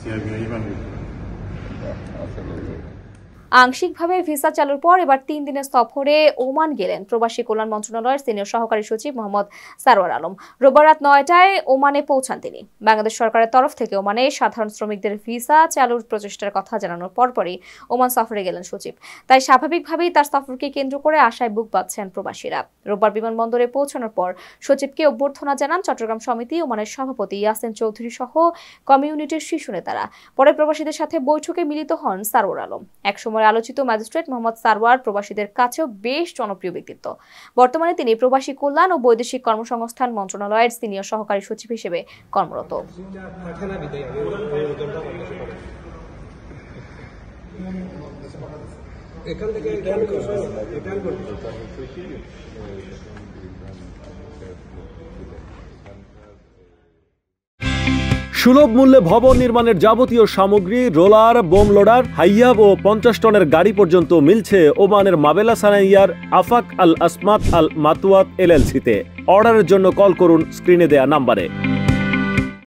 আংশিকভাবে ভিসা চালুর পর এবার 3 দিনের সফরে ওমান গেলেন প্রবাসী কল্যাণ মন্ত্রণালয়ের সিনিয়র সহকারী সচিব মোহাম্মদ সারোয়ার আলম। রোববার রাত 9টায় ওমানে পৌঁছান তিনি। বাংলাদেশ সরকারের তরফ থেকে ওমানে সাধারণ শ্রমিকদের ভিসা চালুর প্রচেষ্টার কথা জানানোর পরপরই ওমান সফরে গেলেন সচিব। তাই স্বাভাবিকভাবেই তার সফরকে কেন্দ্র করে আশায় বুক বাঁধছেন প্রবাসীরা। রোববার বিমানবন্দরে পৌঁছানোর পর সচিবকে অভ্যর্থনা জানান চট্টগ্রাম সমিতি ওমানের সভাপতি ইয়াসিন চৌধুরী সহ কমিউনিটির শীর্ষ নেতারা। পরে প্রবাসীদের সাথে বৈঠকে মিলিত হন সারোয়ার আলম। একসময় আলোচিত ম্যাজিস্ট্রেট মোহাম্মদ সারোয়ার প্রবাসীদের কাছেও বেশ জনপ্রিয় ব্যক্তিত্ব। বর্তমানে তিনি প্রবাসী কল্যাণ ও বৈদেশিক কর্মসংস্থান মন্ত্রণালয়ের সিনিয়র সহকারী সচিব হিসেবে কর্মরত। সুলভ মূল্যে ভবন নির্মাণের যাবতীয় সামগ্রী, রোলার, বোম লোডার, হাইয়াব ও 50 টনের গাড়ি পর্যন্ত মিলছে ওমানের মাবেলা সানাইয়ার আফাক আল আসমাত আল মাতুয়াত LLC-তে। অর্ডারের জন্য কল করুন স্ক্রিনে দেয়া নাম্বারে।